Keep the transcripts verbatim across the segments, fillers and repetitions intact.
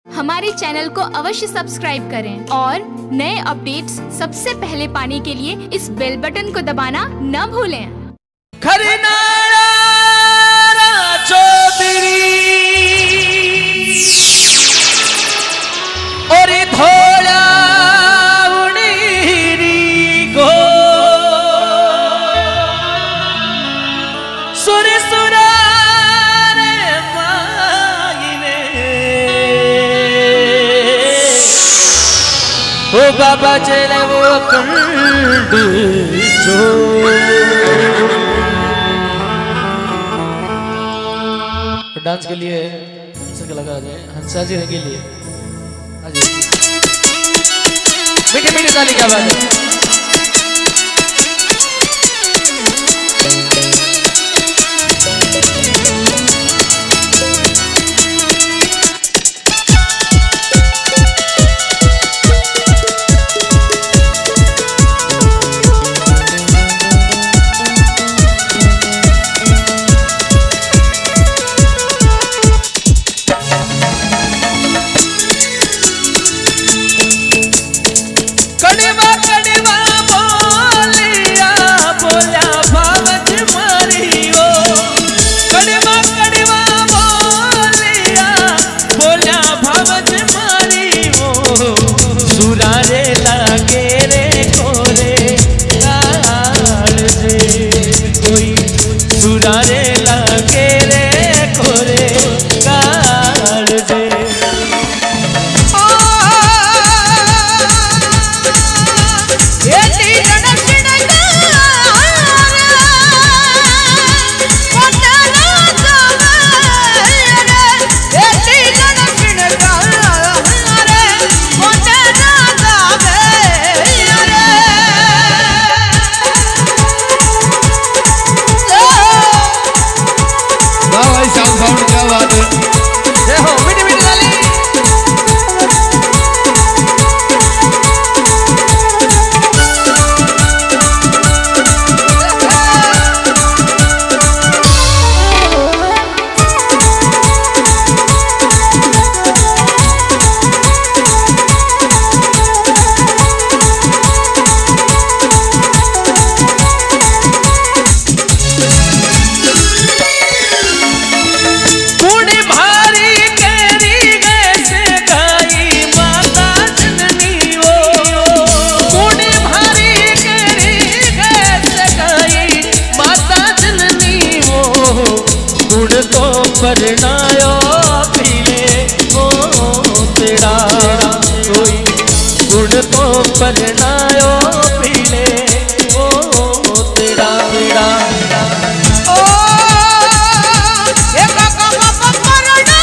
हमारे चैनल को अवश्य सब्सक्राइब करें और नए अपडेट्स सबसे पहले पाने के लिए इस बेल बटन को दबाना न भूलें। और धोला उड़ीरी गो सुर सुरारे मायने ओ बाबा चले वो कंड जो डांस के लिए लगा जाए हंसा जी के लिए मीठे मीठे ताली क्या बात है। परनायो पीले ओ तेरा कोई गुण तो परनायो पीले ओ तेरा तेरा ओ एक का परना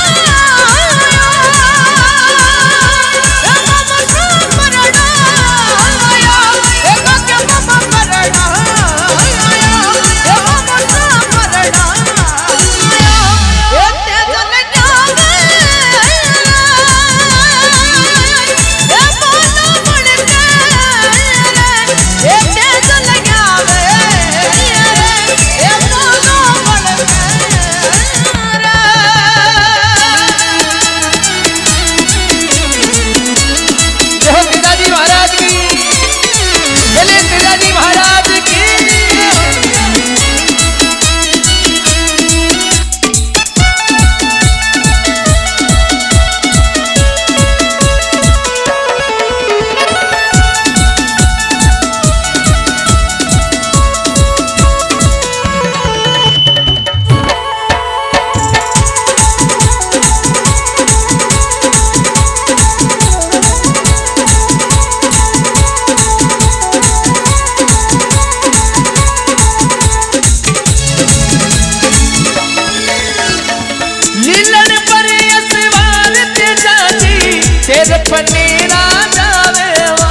पनीरा जावे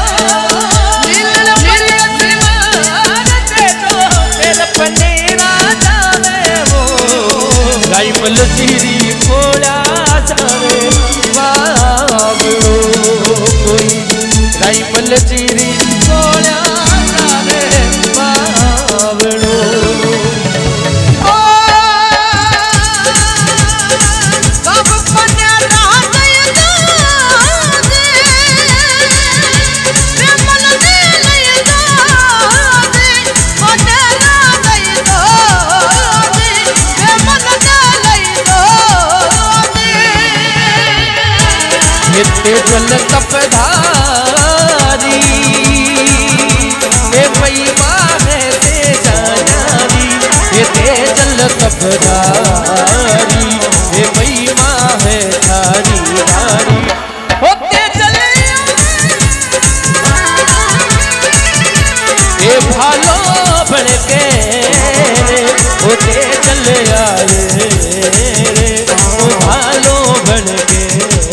पनीरा जावे वो राइमल चीरी कोला जावे बाबलो कोई राइमल चीरी कोला जावे बाबलो कब पन्या रात ये तेजल तपधारी ये महिमा है तेजा न्यारी ये तेजल तपधारी ये महिमा है धारी धारी हो तेजल ये भालो बढ़ के वो तेजल आए रे वो भालो बढ़ के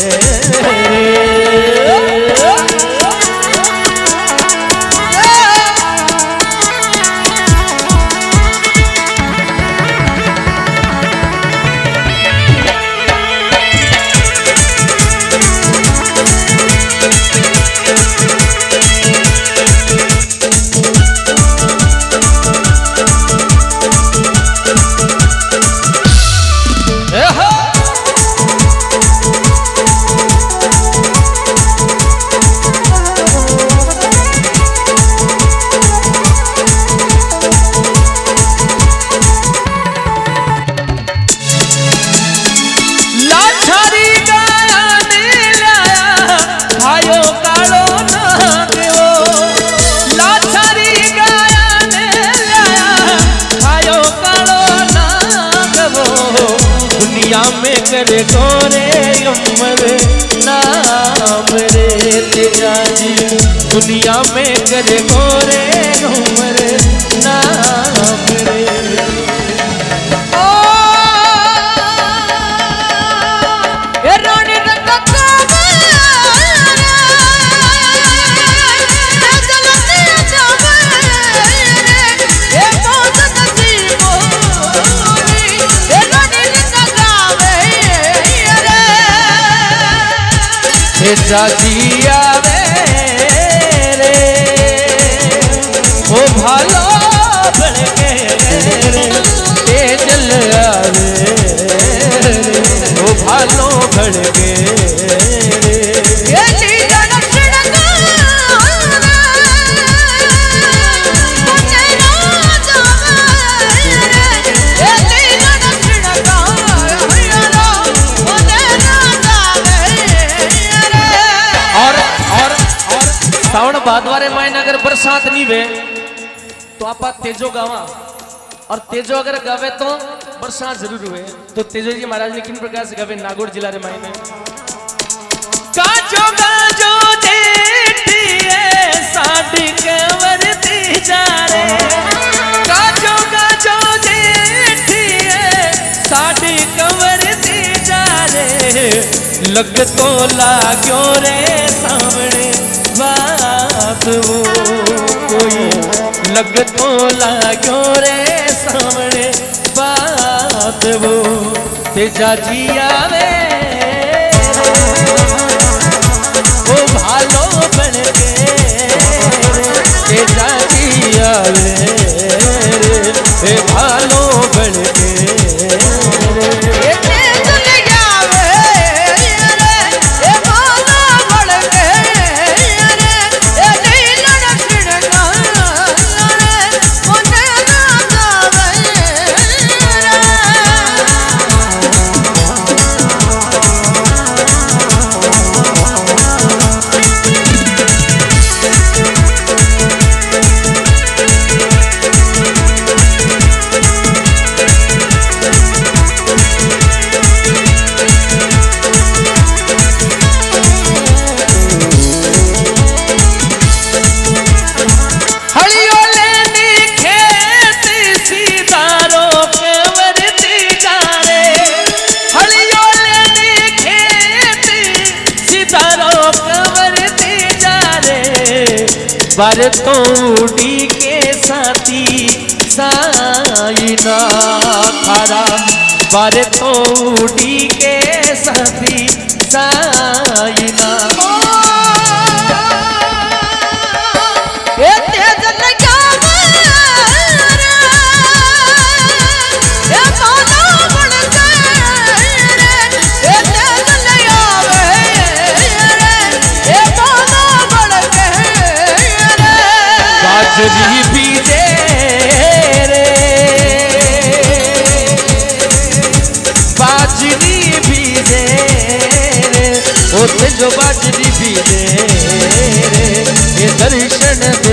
करे गोरे अमर नाम रे तेजा जी दुनिया में करे गोरे अमर नाम रे ओ ए रानी रंग जाजी आवे रे वो भालो बढ़ के रे तेजल आवे रे वो भालो बढ़ के रे सावन भादवारे मायन अगर बरसात नहीं वे तो आप तेजो गावा और तेजो अगर गावे तो बरसात जरूर हुए। तो तेजो जी महाराज ने किन प्रकार से गावे नागौर जिला रे मायने काजो काजो जेठिए साडी कंवरती जा रे काजो काजो जेठिए साडी कंवरती जा रे लग तो लाग्यो रे सामने बात वो कोई लग तो लाग्यो रे सामने बात वो तेजा जी आवे वो भालो बन के तेजा जी आवे रे भालो बन के बार तोड़ी के साथी साइना थारा बार तोड़ी के साथी साइना बाजरी बीजे रे बाजरी बीजे रे ओ ओ तेजो बाजरी भी दे रे ये दर्शन